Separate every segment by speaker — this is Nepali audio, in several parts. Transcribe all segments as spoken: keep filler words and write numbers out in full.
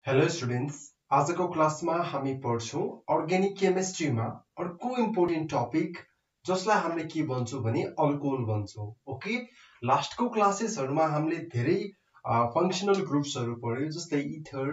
Speaker 1: हेलो स्टुडेन्ट्स, आजको क्लासमा हामी पढ्छौं अर्ग्यानिक केमिस्ट्रीमा अर्को इम्पोर्टेन्ट टपिक जसलाई हामीले के भन्छौं भने अल्कोहल भन्छौं। ओके, लास्टको क्लासेसहरुमा हामीले धेरै फंक्शनल ग्रुप्सहरु पढ्यौं, जस्तै इथर,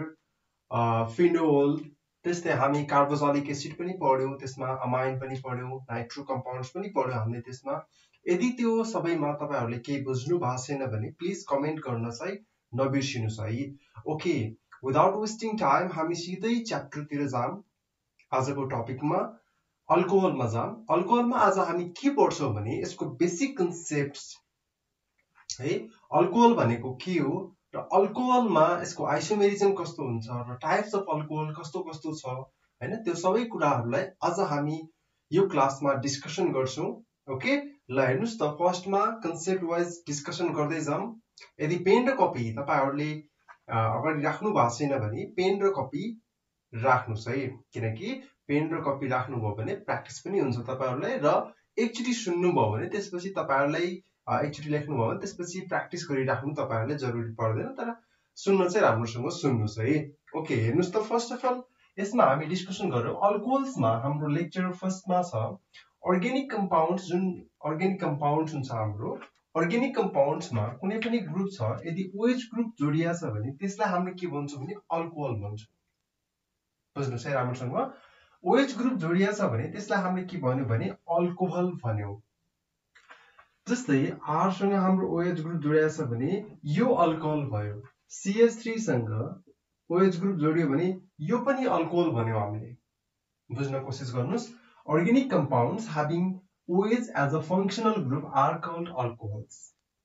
Speaker 1: फिनोल, त्यस्तै हामी कार्बोक्सिलिक एसिड पनि पढ्यौं, त्यसमा अमाइन पनि पढ्यौं, नाइट्रो कम्पाउन्ड्स पनि पढ्यौं हामीले त्यसमा। यदि त्यो सबैमा तपाईहरुले केही बुझ्नु भएको छैन भने प्लिज कमेन्ट गर्न चाहिँ नबिर्सिनुस् है। ओके, विदाउट वेस्टिङ टाइम हामी सिधै च्याप्टरतिर जाम। आजको टपिकमा अल्कोहलमा जाम। अल्कोहलमा आज हामी के पढ्छौं भने यसको बेसिक कन्सेप्ट्स है, अल्कोहल भनेको के हो र अल्कोहलमा यसको आइसोमेरिजम कस्तो हुन्छ र टाइप्स अफ अल्कोहल कस्तो कस्तो छ हैन, त्यो सबै कुराहरुलाई आज हामी यो क्लासमा डिस्कसन गर्छौं। ओके, ल हेर्नुस् त, फर्स्टमा कन्सेप्ट वाइज डिस्कसन गर्दै जाम। यदि पेन र कपी तपाईहरुले अगाडि राख्नु भएको छैन भने पेन र कपी राख्नुस् है, किनकि पेन र कपी राख्नुभयो भने प्र्याक्टिस पनि हुन्छ तपाईहरुलाई र एकचोटी सुन्नुभयो भने त्यसपछि तपाईहरुलाई एकचोटी लेख्नुभयो भने त्यसपछि प्र्याक्टिस गरिराख्नु तपाईहरुले जरुरी पर्दैन, तर सुन्न चाहिँ राम्रोसँग सुन्नुस् है। ओके, हेर्नुस् त, फर्स्ट अफ अल यसमा हामी डिस्कसन गरौँ अल्कोहल्समा। हाम्रो लेक्चर फर्स्टमा छ अर्ग्यानिक कम्पाउन्ड्स। जुन अर्ग्यानिक कम्पाउन्ड्स हुन्छ हाम्रो अर्ग्यानिक कम्पाउन्ड्समा कुनै पनि ग्रुप छ, यदि ओएच ग्रुप जोडिया छ भने त्यसलाई हामीले के भन्छौं भने अल्कोहल भन्छौं। बुझ्नुस् है राम्रोसँग, ओएच ग्रुप जोडिया छ भने त्यसलाई हामीले के भन्यौ भने अल्कोहल भन्यौ। जस्तै आर सँग हाम्रो ओएच ग्रुप जोडिया छ भने यो अल्कोहल भयो, सीएच थ्री सँग ओएच ग्रुप जोडियो भने यो पनि अल्कोहल भन्यौ हामीले। बुझ्न कोसिस गर्नुस्, organic compounds having OH as a functional group are called alcohols.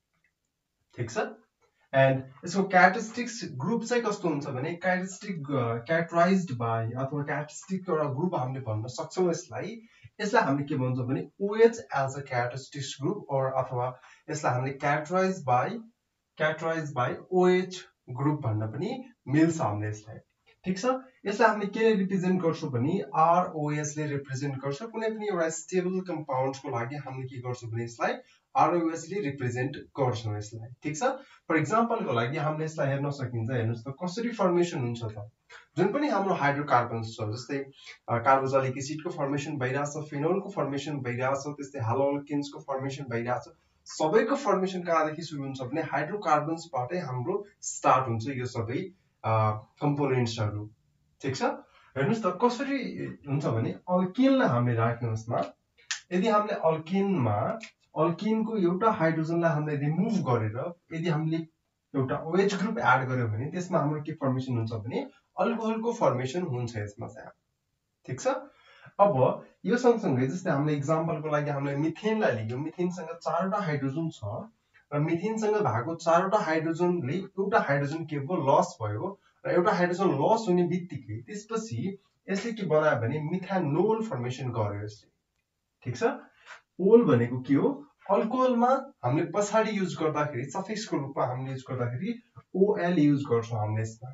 Speaker 1: ठीक छ? And यसको characteristics group चाहिँ कस्तो हुन्छ भने characteristic characterized by अथवा characteristic एउटा ग्रुप हामीले भन्न सक्छौं यसलाई। यसलाई हामीले के भन्छौं भने OH as a characteristics group, or अथवा यसलाई हामीले characterized by characterized by OH group भन्न पनि मिल्छ हामीले यसलाई। ठीक छ, यसलाई हामीले के रिप्रेजेन्ट गर्छौं भने आरओएस ले रिप्रेजेन्ट गर्छ। कुनै पनि एउटा स्टेबल कम्पाउन्ड्स को लागि हामीले के गर्छौं भने यसलाई आरओएस ले रिप्रेजेन्ट गर्छौं यसलाई। ठीक छ, फर एक्जाम्पल को लागि हामीले यसलाई हेर्न सकिन्छ। हेर्नुस् त कसरी फर्मेसन हुन्छ त। जुन पनि हाम्रो हाइड्रोकार्बन्स छ, जस्तै कार्बोक्सिलिक एसिड को फर्मेसन भइराछ, फिनोल को फर्मेसन भइराछ, त्यस्तै हालोअल्केन्स को फर्मेसन भइराछ। सबैको फर्मेसन कहाँदेखि सुरु हुन्छ भने हाइड्रोकार्बन्स बाटै हाम्रो स्टार्ट हुन्छ यो सबै कम्पोनेन्ट्सहरु। ठीक छ, हेर्नुस् त कसरी हुन्छ भने अल्किनलाई हामीले राख्नुस् न। यदि हामीले अल्किनमा अल्किनको एउटा हाइड्रोजनलाई हामीले रिमुभ गरेर यदि हामीले एउटा ओएच ग्रुप एड गर्यो भने त्यसमा हाम्रो के फर्मेसन हुन्छ भने अल्कोहलको फर्मेसन हुन्छ यसमा चाहिँ। ठीक छ, अब यो सँगसँगै जस्तै हामीले एक्जाम्पलको लागि हामीले मिथेनलाई लियौं। मिथेनसँग चारवटा हाइड्रोजन छ र मिथेनसँग भएको चारवटा हाइड्रोजनले एउटा हाइड्रोजन के भयो लस भयो र एउटा हाइड्रोजन लस हुने बित्तिकै त्यसपछि यसले के बनायो भने मिथानोल फर्मेसन गर्यो यसले। ठीक छ, ओल भनेको के हो, अल्कोहलमा हामीले पछाडी युज गर्दाखेरि सफिक्सको रूपमा हामीले युज गर्दाखेरि ओएल युज गर्छौं हामीले यसमा।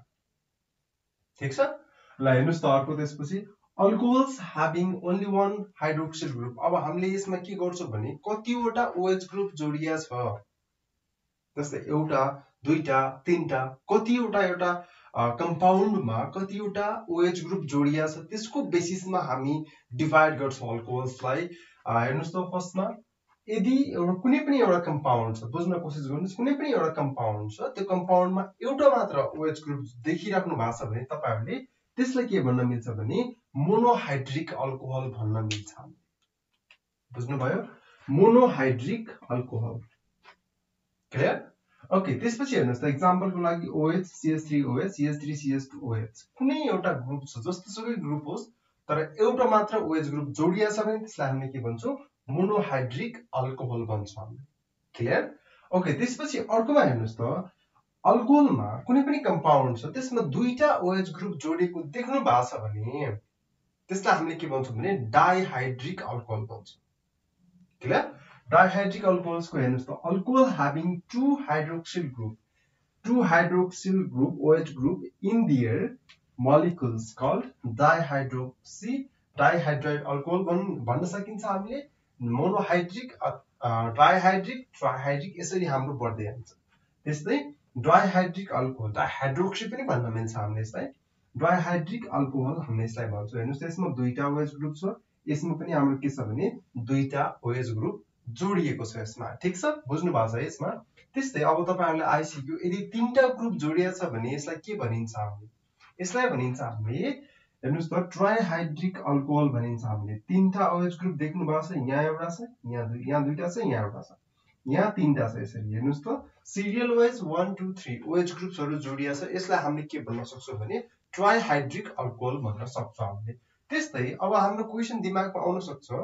Speaker 1: ठीक छ, ल हेर्नुस् त अर्को त्यसपछि alcohols having only one hydroxyl group. अब हामीले यसमा के गर्छौं भने कतिवटा ओएच ग्रुप जोडिया छ, जस्तै एउटा, दुईटा, तीनटा, कतिवटा एउटा कम्पाउन्डमा कतिवटा ओएच ग्रुप जोडिया छ त्यसको बेसिसमा हामी डिवाइड गर्छौं अल्कोहल्सलाई। हेर्नुस् त फर्स्टमा यदि एउटा कुनै पनि एउटा कम्पाउन्ड छ, बुझ्न कोसिस गर्नुस्, कुनै पनि एउटा कम्पाउन्ड छ, त्यो कम्पाउन्डमा एउटा मात्र ओएच ग्रुप देखिराख्नु भएको छ भने तपाईहरुले त्यसलाई के भन्न मिल्छ भने मोनोहाइड्रिक अल्कोहल भन्न मिल्छ। बुझ्नु भयो, मोनोहाइड्रिक अल्कोहल। क्लियर? ओके, त्यसपछि हेर्नुस् त एक्जाम्पलको लागि OH CH three OH CH three C H two OH कुनै एउटा ग्रुप छ, जस्तोसुकै ग्रुप होस् तर एउटा मात्र OH ग्रुप जोडिया छ भने त्यसलाई हामीले के भन्छौं मोनोहाइड्रिक अल्कोहल भन्छौं हामीले। क्लियर? ओके, त्यसपछि अर्कोमा हेर्नुस् त अल्कोहलमा कुनै पनि कम्पाउन्ड छ त्यसमा दुईटा OH ग्रुप जोडिएको देख्नु भएको छ भने त्यसलाई हामीले के भन्छौं भने डाइहाइड्रिक अल्कोहल भन्छौं। क्लियर? डाइहाइड्रिक अल्कोहल्स को हेर्नुस् त alcohol having two hydroxyl group two hydroxyl group OH group in their molecules called dihydroxy dihydride alcohol भन्न सकिन्छ हामीले। मोनोहाइड्रिक, डाइहाइड्रिक, ट्राइहाइड्रिक यसरी हाम्रो बढ्दै जान्छ। त्यस्तै डाइहाइड्रिक अल्कोहल, डाइहाइड्रोक्सी पनि भन्न मिल्छ हामीले यसलाई। डाइहाइड्रिक अल्कोहल हामीले यसलाई भन्छौँ। हेर्नुस् यसमा दुईटा OH ग्रुप छ, यसमा पनि हाम्रो के छ भने दुईटा OH ग्रुप जोडिएको छ यसमा। ठीक छ, बुझ्नु भएको छ यसमा। त्यस्तै अब तपाईहरुले आइसिक्यू यदि तीनटा ग्रुप जोडिएको छ भने यसलाई के भनिन्छ हामीले? यसलाई भनिन्छ हामीले हेर्नुस् त ट्राइहाइड्रिक अल्कोहल भनिन्छ हामीले। तीनटा OH ग्रुप देख्नु भएको छ, यहाँ एउटा छ, यहाँ दुई यहाँ दुईटा छ, यहाँ एउटा छ, यहाँ तीनटा छ। यसरी हेर्नुस् त serial wise one two three OH ग्रुप्सहरु जोडिएको छ, यसलाई हामीले के भन्न सक्छौं भने ट्राइहाइड्रिक अल्कोहल भन्न सक्छौं हामीले। त्यस्तै अब हाम्रो क्वेशन दिमागमा आउन सक्छ,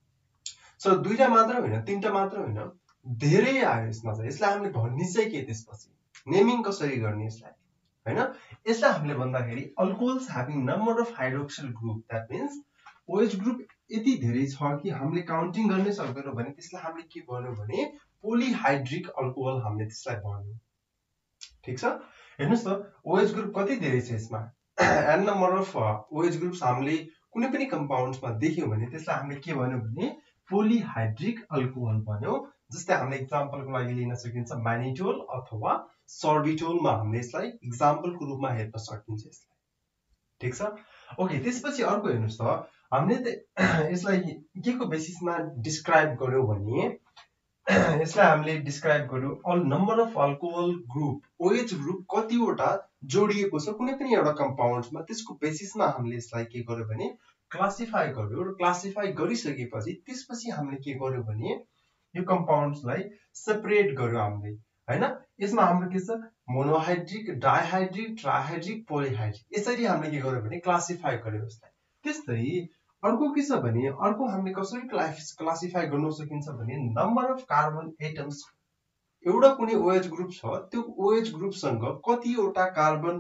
Speaker 1: सो दुईटा मात्र होइन, तीनटा मात्र होइन, धेरै आयो यसमा चाहिँ। यसलाई हामीले भन्ने चाहिँ के त्यसपछि नेमिङ कसरी गर्ने यसलाई हैन? यसलाई हामीले भन्दाखेरि alcohols having number of hydroxyl group, that means OH group यति धेरै छ कि हामीले काउन्टिङ गर्नै सक्दैनौं भने त्यसलाई हामीले के भन्यौ भने पोलिहाइड्रिक अल्कोहल हामीले त्यसलाई भन्यौ। ठीक छ, हेर्नुस् त OH ग्रुप कति धेरै छ यसमा, n number of OH groups हामीले कुनै पनि कम्पाउन्ड्समा देख्यौं भने त्यसलाई हामीले के भन्यौ भने पोलिहाइड्रिक अल्कोहल भन्यौ। जस्तै हामीले एक्जाम्पलको लागि लिन सकिन्छ म्यानिटोल अथवा सर्बिटोलमा हामीले यसलाई एक्जाम्पलको रूपमा हेर्न सकिन्छ यसलाई। ठीक छ, ओके। त्यसपछि अर्को हेर्नुस् त हामीले यसलाई के को बेसिसमा डिस्क्राइब गर्यौ भने यसलाई हामीले डिस्क्राइब गर्यौ all number of alcohol group OH group कतिवटा जोडिएको छ कुनै पनि एउटा कम्पाउन्ड्समा, त्यसको बेसिसमा हामीले यसलाई के गर्यौ भने क्लासिफाई गर्यौ। र क्लासिफाई गरिसकेपछि त्यसपछि हामीले के गर्यौ भने यो कम्पाउन्ड्सलाई सेपरेट गर्यौ हामीले हैन। यसमा हाम्रो के छ मोनोहाइड्रिक, डाइहाइड्रिक, ट्राइहाइड्रिक, पोलिहाइड्रिक, यसरी हामीले के गर्यौ भने क्लासिफाई गर्यौ यसलाई। त्यस्तै अर्को के छ भने अर्को हामीले कसरी क्लासिफाई गर्न सकिन्छ भने नम्बर अफ कार्बन एटम्स, एउटा कुनै OH ग्रुप छ त्यो OH ग्रुप सँग कतिवटा कार्बन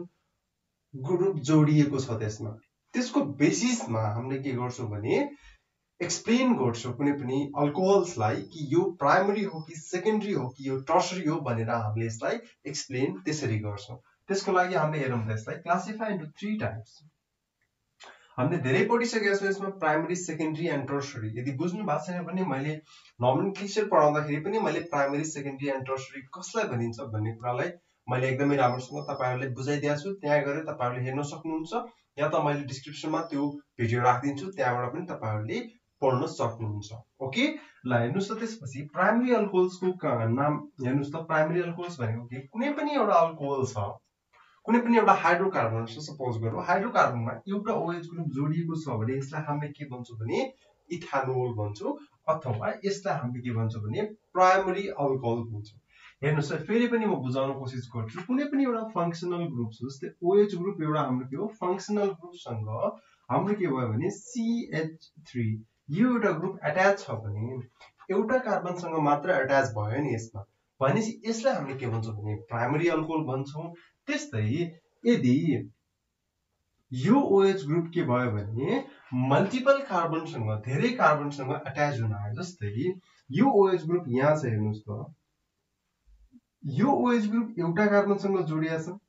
Speaker 1: ग्रुप जोडिएको छ त्यसमा, त्यसको बेसिसमा हामीले के गर्छौं भने एक्सप्लेन गर्छौं कुनै पनि अल्कोहल्सलाई कि यो प्राइमरी हो कि सेकेन्डरी हो कि यो टर्सरी हो भनेर हामीले यसलाई एक्सप्लेन त्यसरी गर्छौं। त्यसको लागि हामीले हेरौं त यसलाई क्लासिफाई इन्टु थ्री टाइप्स। हामीले धेरै पढिसकेका छौं यसमा प्राइमरी, सेकेन्डरी एन्ड टर्सरी। यदि बुझ्नु भएको छैन भने मैले नोमेनक्लेचर पढाउँदाखेरि पनि मैले प्राइमरी, सेकेन्डरी एन्ड टर्सरी कसलाई भनिन्छ भन्ने कुरालाई मैले एकदमै राम्रोसँग तपाईहरुलाई बुझाइदिएको छु। त्यहाँ गएर तपाईहरुले हेर्न सक्नुहुन्छ, या त मैले डिस्क्रिप्सनमा त्यो भिडियो राख्दिन्छु, त्यहाँबाट पनि तपाईहरुले पढ्न सक्नुहुन्छ। ओके, ल हेर्नुस् त त्यसपछि प्राइमरी अल्कोहल्सको नाम हेर्नुस् त। प्राइमरी अल्कोहल्स भनेको के, कुनै पनि एउटा अल्कोहल छ, कुनै पनि एउटा हाइड्रोकार्बन छ, सपोज गरौँ हाइड्रोकार्बनमा एउटा OH ग्रुप जोडिएको छ भने यसलाई हामीले के भन्छौं भने इथानोल भन्छौं, अथवा यसलाई हामीले के भन्छौं भने प्राइमरी अल्कोहल भन्छौं। हेर्नुस् त फेरि पनि म बुझाउन कोसिस गर्छु। कुनै पनि एउटा फंक्शनल ग्रुप छ, जस्तै OH ग्रुप एउटा हाम्रो के हो फंक्शनल ग्रुपसँग हाम्रो के भयो भने C H three, यो एउटा ग्रुप अट्याच छ भने एउटा कार्बनसँग मात्र अट्याच भयो नि यसमा, भनेपछि यसलाई हामीले के भन्छौं भने प्राइमरी अल्कोहल भन्छौं। त्यस्तै यदि यो OH ग्रुप के भयो भने मल्टिपल कार्बनसँग, धेरै कार्बनसँग अट्याच हुन आयो, जस्तै यो OH ग्रुप यहाँ छ हेर्नुस् त, यो OH ग्रुप एउटा कार्बनसँग जोडिएको छ।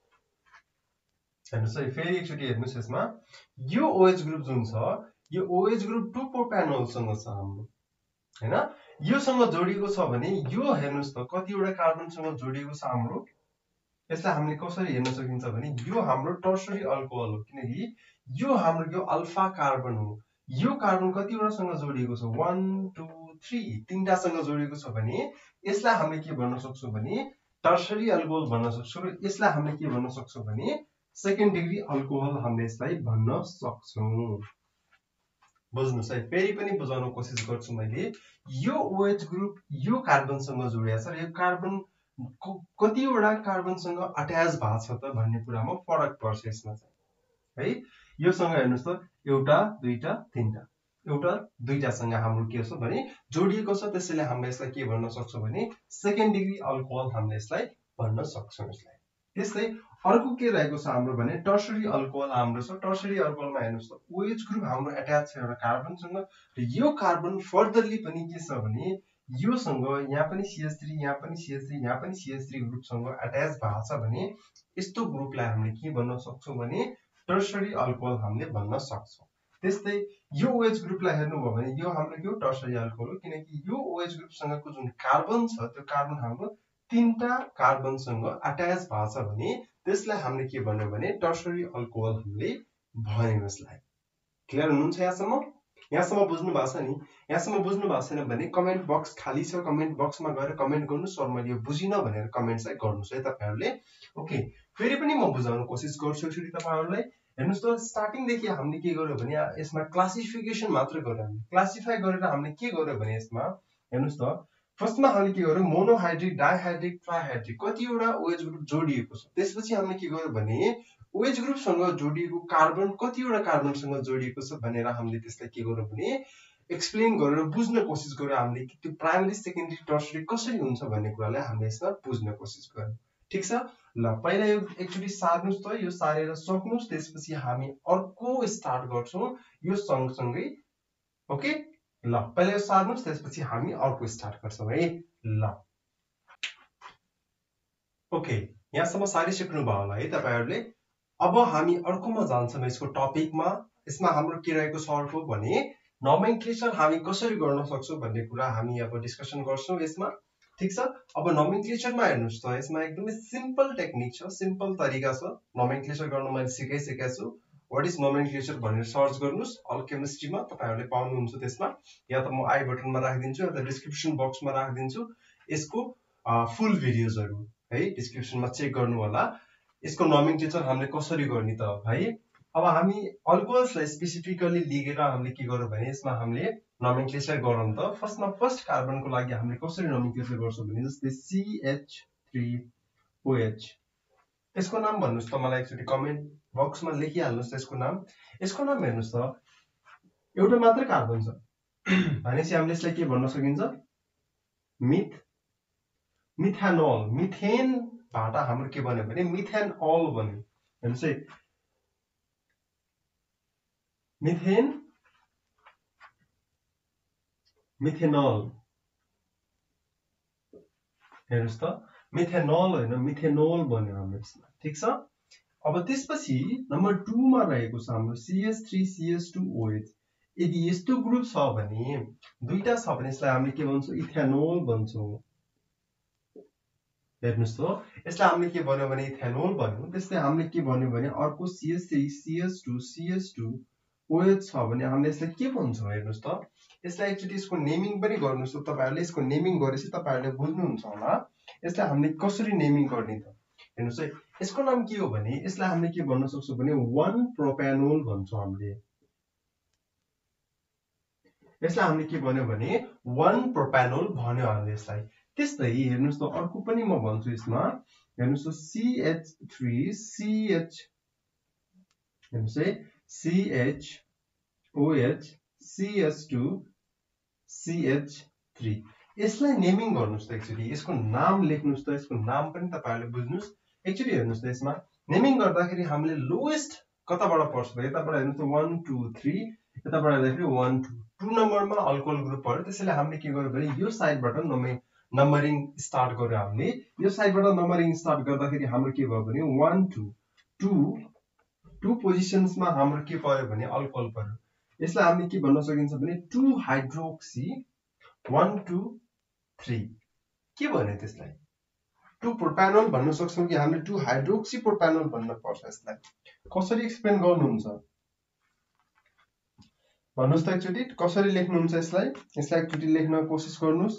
Speaker 1: हेर्नुस् है फेरि एकचोटी हेर्नुस् यसमा, यो OH ग्रुप जुन छ यो OH ग्रुप टू प्रोपेनोलसँग छ हाम्रो हैन, यो सँग जोडिएको छ भने यो हेर्नुस् त कतिवटा कार्बनसँग जोडिएको छ हाम्रो। यसलाई हामीले कसरी हेर्न सकिन्छ भने यो हाम्रो टर्सरी अल्कोहल हो, किनकि यो हाम्रो यो अल्फा कार्बन हो। यो कार्बन कतिवटासँग जोडिएको छ one two three, तीनटासँग जोडिएको छ भने यसलाई हामीले के भन्न सक्छौं भने टर्सरी अल्कोहल भन्न सक्छौं। र यसलाई हामीले के भन्न सक्छौं भने सेकेन्ड डिग्री अल्कोहल हामीले यसलाई भन्न सक्छौं। बुझ्नुस् है, फेरि पनि बुझाउन कोसिस गर्छु मैले। यो OH ग्रुप यो कार्बनसँग जोडिएको छ र यो कार्बन कतिवटा कार्बनसँग अट्याच भएको छ त भन्ने कुरामा फरक पर्छ यसमा चाहिँ है। यो सँग हेर्नुस् त एउटा दुईटा तीनटा, एउटा दुईटा सँग हाम्रो के छ भने जोडिएको छ, त्यसैले हामीले यसलाई के भन्न सक्छौं भने सेकेन्ड डिग्री अल्कोहल हामीले यसलाई भन्न सक्छौं यसलाई। त्यस्तै अर्को के रहेको छ हाम्रो भने टर्सरी अल्कोहल हाम्रो छ। टर्सरी अल्कोहलमा हेर्नुस् त OH ग्रुप हाम्रो अट्याच छ एउटा कार्बनसँग, र यो कार्बन फर्दरली पनि के छ भने यो सँग यहाँ पनि C H three, यहाँ पनि C H three, यहाँ पनि C H three ग्रुपसँग अट्याच भएको छ भने यस्तो ग्रुपलाई हामीले के भन्न सक्छौं भने टर्सरी अल्कोहल हामीले भन्न सक्छौं। त्यस्तै यो OH ग्रुपलाई हेर्नुभयो भने यो हाम्रो के हो टर्सरी अल्कोहल हो, किनकि यो OH ग्रुपसँगको जुन कार्बन छ त्यो कार्बन हाम्रो तीनटा कार्बनसँग अट्याच भएको छ भने त्यसलाई हामीले के भन्यो भने टर्सरी अल्कोहल हामीले भन्यौं यसलाई। क्लियर हुनुहुन्छ यहाँसम्म? यहाँसम्म बुझ्नु भएको छ नि? यहाँसम्म बुझ्नु भएको छैन भने कमेन्ट बक्स खाली छ, कमेन्ट बक्समा गएर कमेन्ट गर्नुस्, सर मैले यो बुझिन भनेर कमेन्ट चाहिँ गर्नुस् है तपाईहरुले। ओके, फेरि पनि म बुझाउन कोसिस गर्छु एकचोटी तपाईहरुलाई। हेर्नुस् त, स्टार्टिङ देखि हामीले के गर्यो भने यसमा क्लासिफिकेसन मात्र गर्यो। हामीले क्लासिफाई गरेर हामीले के गर्यो भने यसमा हेर्नुस् त, फर्स्टमा हामीले के गर्यो, मोनोहाइड्रिक, डाइहाइड्रिक, ट्राइहाइड्रिक कतिवटा ओएच ग्रुप जोडिएको छ। त्यसपछि हामीले के गर्यो भने ओएच ग्रुपसँग जोडिएको कार्बन कतिवटा कार्बनसँग जोडिएको छ भनेर हामीले त्यसलाई के गर्यो भने एक्सप्लेन गरेर बुझ्न कोसिस गर्यो हामीले कि त्यो प्राइमरी, सेकेन्डरी, टर्सरी कसरी हुन्छ भन्ने कुरालाई हामीले यसमा बुझ्न कोसिस गर्यो। ठीक छ? ल, पहिला यो एकचोटी सार्नुस् त, यो सारेर सक्नुस्, त्यसपछि हामी अर्को स्टार्ट गर्छौं यो सँगसँगै। ओके, ल पहिला यो सार्नुस्, त्यसपछि हामी अर्को स्टार्ट गर्छौं है। ल ओके, यहाँसम्म सारिसक्नु भयो होला है तपाईहरुले। अब हामी अर्कोमा जान्छौं यसको टपिकमा। यसमा हाम्रो के रहेको छ अर्को भने नोमेनक्लेचर हामी कसरी गर्न सक्छौं भन्ने कुरा हामी अब डिस्कसन गर्छौं यसमा। ठीक छ? अब नोमेनक्लेचरमा हेर्नुस् त, यसमा एकदमै सिम्पल टेक्निक छ, सिम्पल तरिका छ नोमेनक्लेचर गर्न। मैले सिकाइसकेको छु। व्हाट इज नोमेनक्लेचर भनेर सर्च गर्नुस् अल केमिस्ट्रीमा, तपाईहरुले पाउनुहुन्छ त्यसमा। या त म आई बटनमा राखिदिन्छु या त डिस्क्रिप्सन बक्समा राखिदिन्छु यसको फुल भिडियोजहरु है, डिस्क्रिप्सनमा चेक गर्नु होला। यसको नोमेनक्लेचर हामीले कसरी गर्ने त है। अब हामी अल्कोहल्सलाई स्पेसिफिकली लिएर हामीले के गर्यौं भने यसमा हामीले नोमेनक्लेचर गरौँ त। फर्स्टमा फर्स्ट कार्बनको लागि हामीले कसरी नोमेनक्लेचर गर्छौं भने जस्तै C H three O H. यसको नाम भन्नुस् त मलाई एकचोटी कमेन्ट बक्समा लेखिहाल्नुस् यसको नाम। यसको नाम हेर्नुस् त, एउटा मात्र कार्बन छ भनेपछि हामीले यसलाई के भन्न सकिन्छ, मिथ मिथानोल। मिथेन बाट हाम्रो के बन्यो भने मिथेनॉल बन्यो। हेर्नुस् है, मिथेन मिथेनॉल। हेर्नुस् त, मिथेनॉल हैन मिथेनोल बन्यो हाम्रो यसमा। ठीक छ? अब त्यसपछि नम्बर टू मा रहेको छ हाम्रो C H three C H two O H. यदि यस्तो ग्रुप छ भने, दुईटा छ भने यसलाई हामीले के भन्छौं, इथेनोल भन्छौं। हेर्नुस् त, यसलाई हामीले के भन्यो भने इथेनोल भन्यो। त्यसले हामीले के भन्यो भने अर्को C H three C H two C H two O H छ भने हामीले यसलाई के भन्छौं। हेर्नुस् त, यसलाई एकचोटी यसको नेमिङ पनि गर्नुस् त तपाईहरुले। यसको नेमिङ गरेपछि तपाईहरुले बुझ्नुहुन्छ होला यसलाई हामीले कसरी नेमिङ गर्ने त। हेर्नुस् है, यसको नाम के हो भने यसलाई हामीले के भन्न सक्छौं भने वन प्रोपेनोल भन्छौं हामीले। यसलाई हामीले के भन्यो भने वन प्रोपेनोल भन्यो हामीले यसलाई। त्यस्तै हेर्नुस् त, अर्को पनि म भन्छु यसमा। हेर्नुस् त, C H three C H, हेर्नुस् है, C H O H C H two C H three. यसलाई नेमिङ गर्नुस् त एकचोटी, यसको नाम लेख्नुस् त। यसको नाम पनि तपाईहरुले बुझ्नुस्। एकचोटी हेर्नुस् त, यसमा नेमिङ गर्दाखेरि हामीले लोएस्ट कताबाट पर्छ त, यताबाट हेर्नुस् त वन टू थ्री, यताबाट हेर्दाखेरि वन टू टू नम्बरमा अल्कोहल ग्रुप पर्यो। त्यसैले हामीले के गर्यो भने यो साइडबाट नम्बरिङ स्टार्ट गर्यो हामीले। यो साइडबाट नम्बरिङ स्टार्ट गर्दाखेरि हाम्रो के भयो भने वन टू टू टू पोजिसन्समा हाम्रो के पर्यो भने अल्कोहल पर्यो। यसलाई हामीले के भन्न सकिन्छ भने two hydroxy one two three. के भन्यो त्यसलाई, टू प्रोपेनोल भन्न सक्छौं कि हामीले टू हाइड्रोक्सी प्रोपेनोल भन्न पर्छ। यसलाई कसरी एक्सप्लेन गर्नुहुन्छ भन्नुस् त एकचोटी, कसरी लेख्नुहुन्छ यसलाई। यसलाई एकचोटी लेख्न कोसिस गर्नुस्।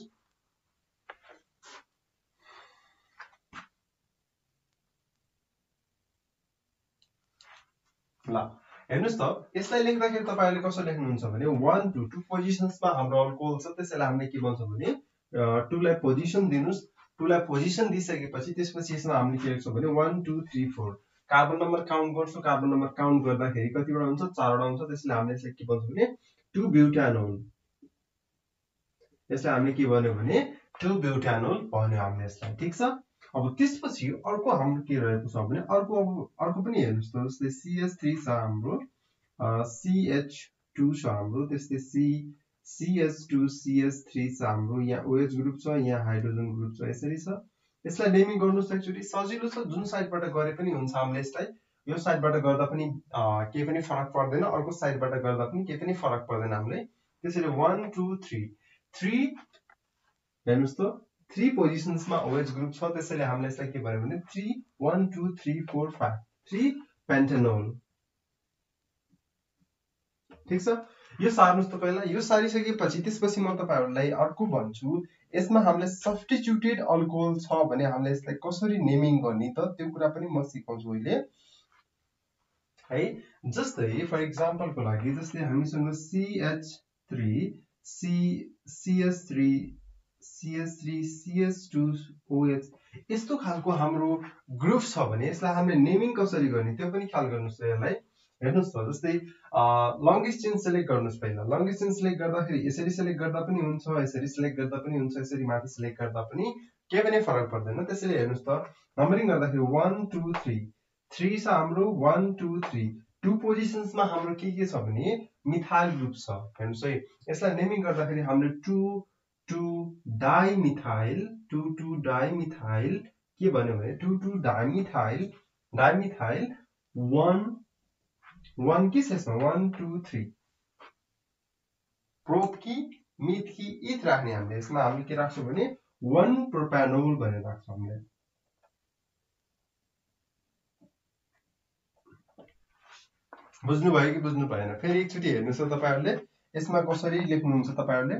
Speaker 1: ल हेर्नुस् त, यसलाई लेख्दाखेरि तपाईहरुले कसरी लेख्नुहुन्छ भने वन टू टू पोजिसन्समा हाम्रो अल्कोहल छ। त्यसैले हामीले के भन्छौं भने टू लाई पोजिसन दिनुस्। टू लाई पोजिसन दिइसकेपछि त्यसपछि यसमा हामीले के लेख्छौं भने one two three four carbon number count गर्छौं। कार्बन नम्बर काउन्ट गर्दाखेरि कतिवटा हुन्छ, चारवटा हुन्छ। त्यसैले हामीले यसलाई के भन्छौं भने टू ब्युटानोल। यसलाई हामीले के भन्यो भने टू ब्युटानोल भन्यो हामीले यसलाई। ठीक छ? अब त्यसपछि अर्को हाम्रो के रहेको छ भने अर्को अर्को पनि हेर्नुस् त। जस्तै सी एच थ्री छ हाम्रो, सी एच टू छ हाम्रो, त्यस्तै C C H two C H three छ हाम्रो। यहाँ ओएच ग्रुप छ, यहाँ हाइड्रोजन ग्रुप छ। यसरी छ। यसलाई नेमिङ गर्नुस् एकचोटी, सजिलो छ। जुन साइडबाट गरे पनि हुन्छ हामीले यसलाई। यो साइडबाट गर्दा पनि केही पनि फरक पर्दैन, अर्को साइडबाट गर्दा पनि केही पनि फरक पर्दैन हामीले। त्यसैले वन टू थ्री थ्री, हेर्नुस् त थ्री पोजिसन्समा OH ग्रुप छ, त्यसैले हामीले यसलाई के भन्यो भने three one two three four five three pentanol. ठीक छ, यो सार्नुस् त पहिला। यो सारिसकेपछि त्यसपछि म तपाईहरुलाई अर्को भन्छु, यसमा हामीले सब्स्टिट्युटेड अल्कोहल छ भने हामीले यसलाई कसरी नेमिङ गर्ने त त्यो कुरा पनि म सिकाउँछु अहिले है। जस्तै फर एक्जाम्पलको लागि जस्तै हामीसँग C H three C CS3 CS3 CS2 OH यस्तो खालको हाम्रो ग्रुप छ भने यसलाई हामीले नेमिङ कसरी गर्ने त्यो पनि ख्याल गर्नुस्। यसलाई हेर्नुस् त, जस्तै लंगेस्ट चेन सिलेक्ट गर्नुस्। पहिला लंगेस्ट चेन सिलेक्ट गर्दाखेरि यसरी सिलेक्ट गर्दा पनि हुन्छ, यसरी सिलेक्ट गर्दा पनि हुन्छ, यसरी माथि सिलेक्ट गर्दा पनि केही पनि फरक पर्दैन। त्यसैले हेर्नुस् त, नम्बरिङ गर्दाखेरि one two three three छ हाम्रो one two three टु पोजिसन्समा हाम्रो के के छ भने मिथाइल ग्रुप छ। हेर्नुस् है, यसलाई नेमिङ गर्दाखेरि हामीले two two dimethyl two two dimethyl के भन्यो भने two two dimethyl dimethyl one one के छ यसमा one two three प्रोप कि मिथ कि इथ राख्ने हामीले। यसमा हामीले के राख्छौं भने one प्रोप्यानोल भनेर राख्छौं हामीले। बुझ्नु भयो कि बुझ्नु भएन? फेरि एकचोटी हेर्नुस् त तपाईहरुले यसमा कसरी लेख्नुहुन्छ। तपाईहरुले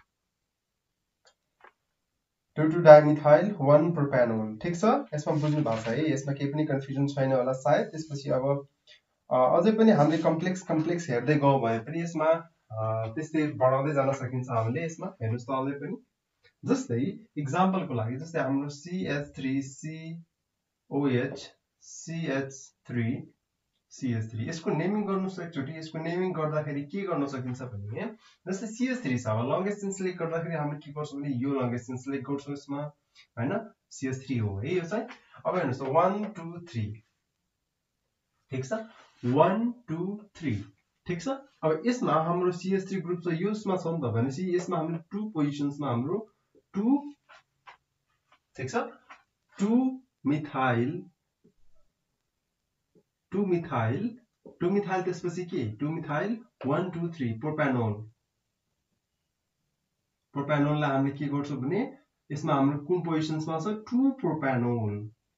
Speaker 1: two two dimethyl one propanol. ठीक छ, यसमा बुझ्नु भएको छ है? यसमा केही पनि कन्फ्युजन छैन होला सायद। त्यसपछि अब अझै पनि हामीले कम्प्लेक्स कम्प्लेक्स हेर्दै गयौं भने पनि यसमा त्यस्तै बढाउँदै जान सकिन्छ हामीले। यसमा हेर्नुस् त अझै पनि, जस्तै एक्जाम्पलको लागि जस्तै हाम्रो C H three C O H C H three C H three यसको नेमिङ गर्नुस् एकचोटी। यसको नेमिङ गर्दाखेरि के गर्न सकिन्छ भने जस्तै C H three छ, अब लंगेस्ट चेन सिलेक्ट गर्दाखेरि हामीले के गर्छौं भने यो लंगेस्ट चेन सिलेक्ट गर्छौं यसमा, हैन? C H three हो है यो चाहिँ। अब हेर्नुस् त one two three ठीक छ, one two three ठीक छ। अब यसमा हाम्रो C H three ग्रुप छ, यसमा छ नि त भनेपछि यसमा हामीले टु पोजिसन्समा हाम्रो टु ठीक छ two methyl two methyl two methyl त्यसपछि के two methyl one two three propanol. प्रोप्यानोललाई हामीले के गर्छौं भने यसमा हाम्रो कुन पोजिसन्समा छ टु प्रोप्यानोल।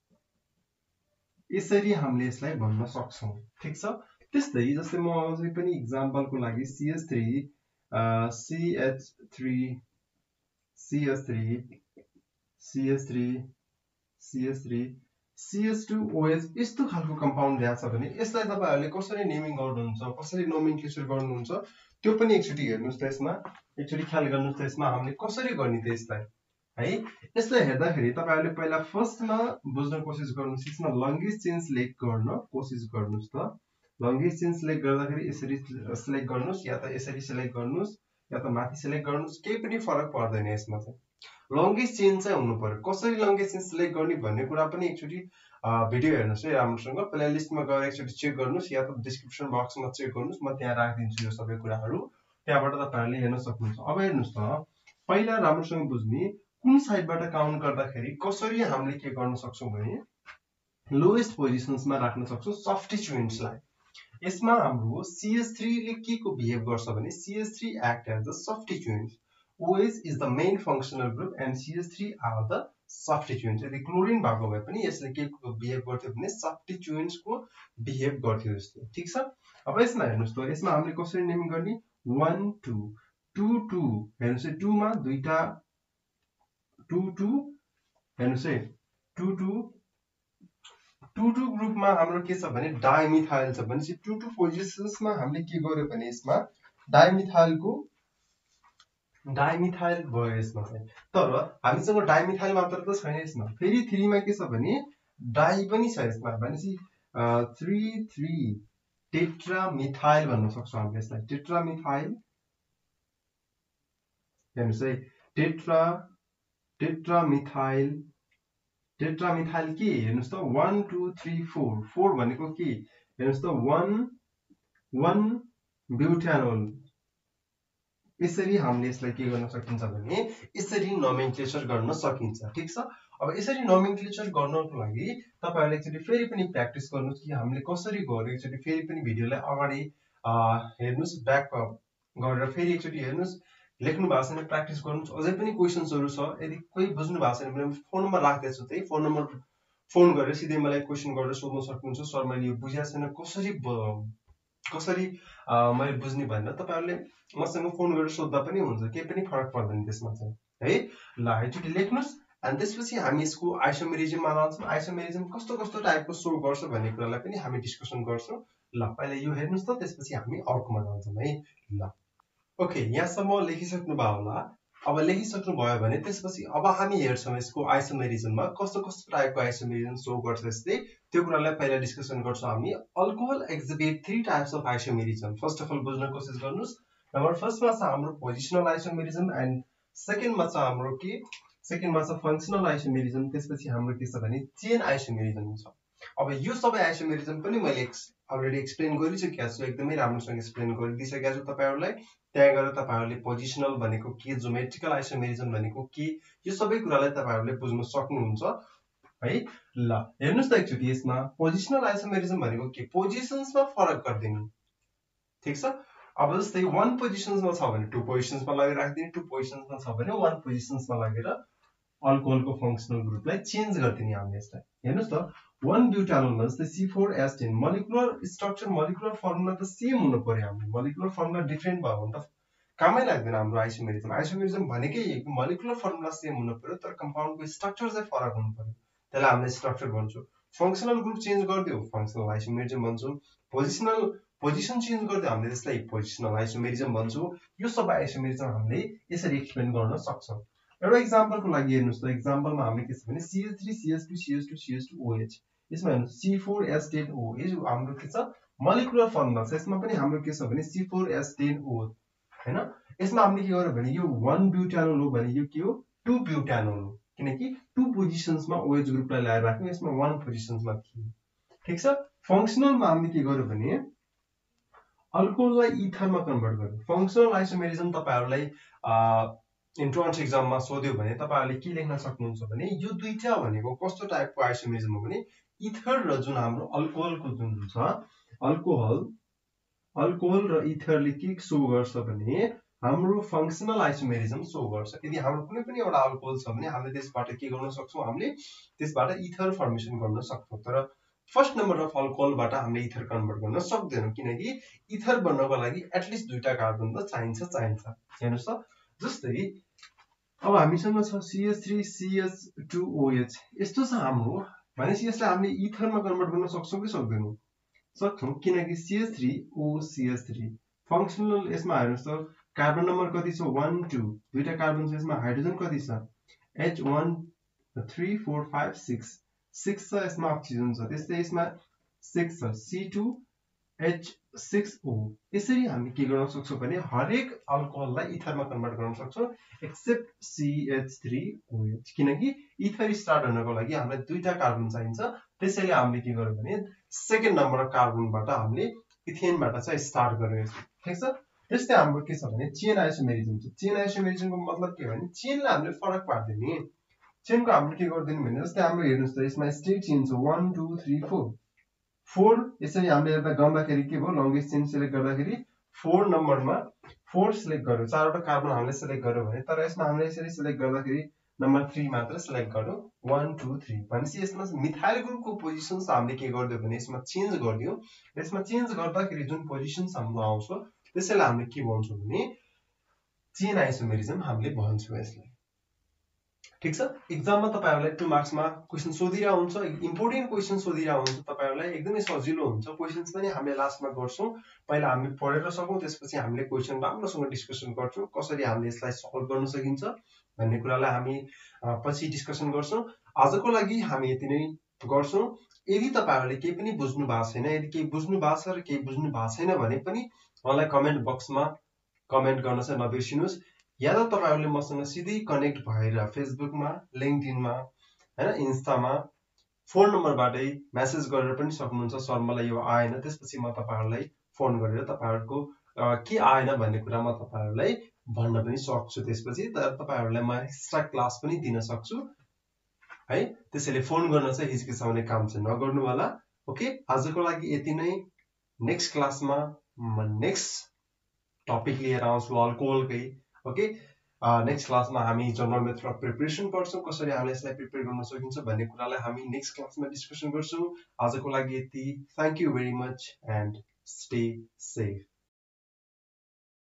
Speaker 1: यसरी हामीले यसलाई भन्न सक्छौं। ठीक छ, त्यस्तै जस्तै म अझै पनि एक्जाम्पलको लागि C H three C H three C H three C H three C H three C H two O H यस्तो खालको कम्पाउन्ड दिएको छ भने यसलाई तपाईहरुले कसरी नेमिङ गर्नुहुन्छ, कसरी नोमेनक्लेचर गर्नुहुन्छ त्यो पनि एकचोटी हेर्नुस् त। यसमा एकचोटी ख्याल गर्नुस् त यसमा हामीले कसरी गर्ने त यसलाई है। यसलाई हेर्दाखेरि तपाईहरुले पहिला फर्स्टमा बुझ्न कोसिस गर्नुस्। यसमा लंगेस्ट चेन सिलेक्ट गर्न कोसिस गर्नुस् त। लंगेस्ट चेन सिलेक्ट गर्दाखेरि यसरी सिलेक्ट गर्नुस् या त यसरी सिलेक्ट गर्नुस् या त माथि सिलेक्ट गर्नुस्, केही पनि फरक पर्दैन। यसमा चाहिँ लंगेस्ट चेन चाहिँ हुनु पर्यो। कसरी लंगेस्ट चेन सिलेक्ट गर्ने भन्ने कुरा पनि एकचोटी भिडियो हेर्नुस् है राम्रोसँग। प्लेलिस्टमा गएर एकचोटी चेक गर्नुस् या त डिस्क्रिप्सन बक्समा चेक गर्नुस्, म त्यहाँ राखिदिन्छु यो सबै कुराहरु, त्यहाँबाट तपाईहरुले हेर्न सक्नुहुन्छ। अब हेर्नुस् त, पहिला राम्रोसँग बुझ्ने कुन साइडबाट काउन्ट गर्दाखेरि कसरी हामीले के गर्न सक्छौं भने लोएस्ट पोजिसन्समा राख्न सक्छौं सब्स्टिट्युएन्ट्सलाई। यसमा हाम्रो C H three ले के को बिहेभ गर्छ भने C H three act as the substituent, OH is the main functional group and C H three are the substituents। यदि क्लोरिन भएको भए पनि यसले के को बिहेभ गर्थ्यो भने सब्स्टिट्युएन्ट्स को बिहेभ गर्थ्यो जस्तो। ठीक छ, अब यसमा हेर्नुस् त, यसमा हामीले कसरी नेमिङ गर्ने one two two two हेर्नुस् है, टु मा दुईटा टु टु हेर्नुस् है टु टु टु टु ग्रुपमा हाम्रो के छ भने डाइमिथाइल छ भनेपछि टु टु पोजिसन्समा हामीले के गर्यो भने यसमा डाइमिथाइलको डाइमिथाइल भयो यसमा चाहिँ। तर हामीसँग डाइमिथाइल मात्र त छैन यसमा, फेरि थ्री मा के छ भने डाइ पनि छ यसमा भनेपछि थ्री थ्री टेट्रामिथाइल भन्न सक्छौं हामीले यसलाई। टेट्रामिथाइल हेर्नुस् है, टेट्रा टेट्रामिथाइल टेट्रामिथाइल के हेर्नुस् त one two three four four भनेको के हेर्नुस् त one one ब्युटानोल। यसरी हामीले यसलाई के गर्न सकिन्छ भने यसरी नोमेनक्लेचर गर्न सकिन्छ। ठीक छ, अब यसरी नोमेनक्लेचर गर्नको लागि तपाईहरुले एकचोटी फेरि पनि प्र्याक्टिस गर्नुस् कि हामीले कसरी गर्यो। एकचोटी फेरि पनि भिडियोलाई अगाडि हेर्नुस्, ब्याक गरेर फेरि एकचोटी हेर्नुस् लेख्नु भएको छैन प्र्याक्टिस गर्नुहोस् अझै पनि क्वेशन्सहरु छ यदि कोही बुझ्नु भएको छैन भने फोन नम्बर राख्दैछु त्यही फोन नम्बर फोन गरेर सिधै मलाई क्वेशन गरेर सोध्न सक्नुहुन्छ सर मैले यो बुझेको छैन कसरी कसरी मैले बुझ्ने भनेर तपाईहरुले मसँग फोन गरेर सोध्दा पनि हुन्छ केही पनि फरक पर्दैन त्यसमा चाहिँ है ल एकचोटी लेख्नुस् अनि त्यसपछि हामी यसको आइसोमेरिजममा जान्छौं आइसोमेरिजम कस्तो कस्तो टाइपको शो गर्छ भन्ने कुरालाई पनि हामी डिस्कसन गर्छौं ल पहिला यो हेर्नुस् त त्यसपछि हामी अर्कोमा जान्छौं है ल ओके यहाँसम्म लेखिसक्नु भयो होला अब लेखिसक्नु भयो भने त्यसपछि अब हामी हेर्छौं यसको आइसोमेरिजममा कस्तो कस्तो टाइपको आइसोमेरिजम शो गर्छ यसले त्यो कुरालाई पहिला डिस्कसन गर्छौं हामी alcohol exhibit three types of isomerism first of all बुझ्न कोसिस गर्नुस् नम्बर फर्स्टमा छ हाम्रो पोजिसनल आइसोमेरिजम एन्ड सेकेन्डमा छ हाम्रो के सेकेन्डमा छ फंक्सनल आइसोमेरिजम त्यसपछि हाम्रो के छ भने चेन आइसोमेरिजम छ अब यो सबै आइसोमेरिजम पनि मैले अलरेडी एक्सप्लेन गरिसकेको छु एकदमै राम्रोसँग एक्सप्लेन गरिदिसकेको छु तपाईहरुलाई त्यहाँ गएर तपाईहरुले पोजिसनल भनेको के ज्योमेट्रिकल आइसोमेरिजम भनेको के यो सबै कुरालाई तपाईहरुले बुझ्न सक्नुहुन्छ है ल हेर्नुस् त एकचोटी यसमा पोजिसनल आइसोमेरिजम भनेको के पोजिसन्समा फरक गर्दिनु ठीक छ अब जस्तै वन पोजिसन्समा छ भने टु पोजिसन्समा लगेर राख्दिने टु पोजिसन्समा छ भने वन पोजिसन्समा लगेर अल्कोहलको फंक्सनल ग्रुपलाई चेन्ज गर्दिने हामीले यसलाई हेर्नुस् त वन ब्युटानोलमा जस्तै C four S ten molecular structure molecular formula त सेम हुनु पर्यो हाम्रो मोलिकुलर फर्मुला डिफरेन्ट भयो भने त कामै लाग्दैन हाम्रो आइसोमेरिजम आइसोमेरिजम भनेकै मोलिकुलर फर्मुला सेम हुनु पर्यो तर कम्पाउन्डको स्ट्रक्चर चाहिँ फरक हुनु पर्यो त्यसलाई हामीले स्ट्रक्चर भन्छौं फंक्सनल ग्रुप चेन्ज गर्दियो फंक्सनल आइसोमेरिजम भन्छौं पोजिसनल पोजिसन चेन्ज गर्दियो हामीले त्यसलाई पोजिसनल आइसोमेरिजम भन्छौं यो सबै आइसोमेरिजम हामीले यसरी एक्सप्लेन गर्न सक्छौं एउटा एक्जाम्पलको लागि हेर्नुस् त एक्जाम्पलमा हामीले के छ भने C H three C H two C H two C H two O H यसमा हेर्नुस् C four S ten O यो हाम्रो के छ मोलिकुलर फर्मुला छ यसमा पनि हाम्रो के छ भने C four S ten O हैन यसमा हामीले के गर्यो भने यो वन ब्युटानोल हो भने यो के हो टु ब्युटानोल हो किनकि टु पोजिसन्समा ओएच ग्रुपलाई ल्याएर राख्नु यसमा वन पोजिसन्समा थियो ठीक छ फंक्सनलमा हामीले के गर्यो भने अल्कोहललाई इथरमा कन्भर्ट गर्यो फंक्सनल आइसोमेरिजम तपाईहरुलाई इन्ट्रान्स एक्जाममा सोध्यो भने तपाईहरुले के लेख्न सक्नुहुन्छ भने यो दुईटा भनेको कस्तो टाइपको आइसोमेरिजम हो भने इथर र जुन हाम्रो अल्कोहलको जुन छ अल्कोहल अल्कोहल र इथरले के शो गर्छ भने हाम्रो फंक्सनल आइसोमेरिजम शो गर्छ यदि हाम्रो कुनै पनि एउटा अल्कोहल छ भने हामीले त्यसबाट के गर्न सक्छौं हामीले त्यसबाट इथर फर्मेसन गर्न सक्छौं तर फर्स्ट नम्बर अफ अल्कोहलबाट हामीले इथर कन्भर्ट गर्न सक्दैनौं किनकि इथर बन्नको लागि एटलिस्ट दुईटा कार्बन त चाहिन्छ चाहिन्छ हेर्नुस् त जस्तै अब हामीसँग छ C H three C H two O H यस्तो छ हाम्रो भनेपछि यसलाई हामीले इथरमा कन्भर्ट गर्न सक्छौं कि सक्दैनौं सक्छौं किनकि C H three O C H three functional यसमा हेर्नुस् त कार्बन नम्बर कति छ वन टू दुईटा कार्बन छ यसमा हाइड्रोजन कति छ H one three four five six six छ यसमा अक्सिजन छ त्यस्तै यसमा सिक्स छ C two H six O यसरी हामी के गर्न सक्छौं भने हरेक अल्कोहललाई इथरमा कन्भर्ट गर्न सक्छौं except C H three O H किनकि इथर स्टार्ट हुनको लागि हामीलाई दुईटा कार्बन चाहिन्छ त्यसैले हामीले के गर्यो भने सेकेन्ड नम्बर अफ कार्बनबाट हामीले इथेनबाट चाहिँ स्टार्ट गर्यो ठीक छ त्यस्तै हाम्रो के छ भने चेन आइसोमेरिजम छ चेन आइसोमेरिजमको मतलब के भने चेनलाई हामीले फरक पार्दिने चेनको हामीले के गर्दिनु भने जस्तै हाम्रो हेर्नुस् त यसमा स्टेट चेन छ one two three four four यसरी हामीले हेर्दा गर्दाखेरि के भयो लंगेस्ट चेन सिलेक्ट गर्दाखेरि फोर नम्बरमा फोर सिलेक्ट गर्यो चारवटा कार्बन हामीले सिलेक्ट गर्यो भने तर यसमा हामीले यसरी सिलेक्ट गर्दाखेरि नम्बर थ्री मात्र सिलेक्ट गर्यो वन टू थ्री भनेपछि यसमा मिथाइल ग्रुपको पोजिसन्स हामीले के गर्दियो भने यसमा चेन्ज गर्दियो यसमा चेन्ज गर्दाखेरि जुन पोजिसन्स हाम्रो आउँछ त्यसैले हामीले के भन्छौं भने चेन आइसोमेरिजम हामीले भन्छौं यसलाई ठीक छ एक्जाममा तपाईहरुलाई टु मार्क्समा क्वेशन सोधिरा हुन्छ इम्पोर्टेन्ट क्वेशन सोधिरा हुन्छ तपाईहरुलाई एकदमै सजिलो हुन्छ क्वेशन्स पनि हामीले लास्टमा गर्छौं पहिला हामी पढेर सकौं त्यसपछि हामीले क्वेशन राम्रोसँग डिस्कसन गर्छौं कसरी हामीले यसलाई सल्भ गर्न सकिन्छ भन्ने कुरालाई हामी पछि डिस्कसन गर्छौं आजको लागि हामी यति नै गर्छौं यदि तपाईहरुले केही पनि बुझ्नु भएको छैन यदि केही बुझ्नु भएको छ र केही बुझ्नु भएको छैन भने पनि मलाई कमेन्ट बक्समा कमेन्ट गर्न चाहिँ नबिर्सिनुस् या त तपाईहरुले मसँग सिधै कनेक्ट भएर फेसबुकमा लिंक्डइनमा हैन इन्स्टामा फोन नम्बरबाटै मेसेज गरेर पनि सक्नुहुन्छ सर मलाई यो आएन त्यसपछि म तपाईहरुलाई फोन गरेर तपाईहरुको के आएन भन्ने कुरा म तपाईहरुलाई भन्न पनि सक्छु त्यसपछि तर तपाईहरुलाई म एक्स्ट्रा क्लास पनि दिन सक्छु है त्यसैले फोन गर्न चाहिँ हिचकिचाउने काम चाहिँ नगर्नु होला ओके आजको लागि यति नै नेक्स्ट क्लासमा म नेक्स्ट टपिक लिएर आउँछु अल्कोहलकै ओके नेक्स्ट क्लासमा हामी जनरल मेथड अफ प्रिपरेसन पढ्छौँ, कसरी हामीले यसलाई प्रिपेयर गर्न सकिन्छ भन्ने कुरालाई हामी नेक्स्ट क्लासमा डिस्कसन गर्छौँ। आजको लागि यति। Thank you very much and stay safe.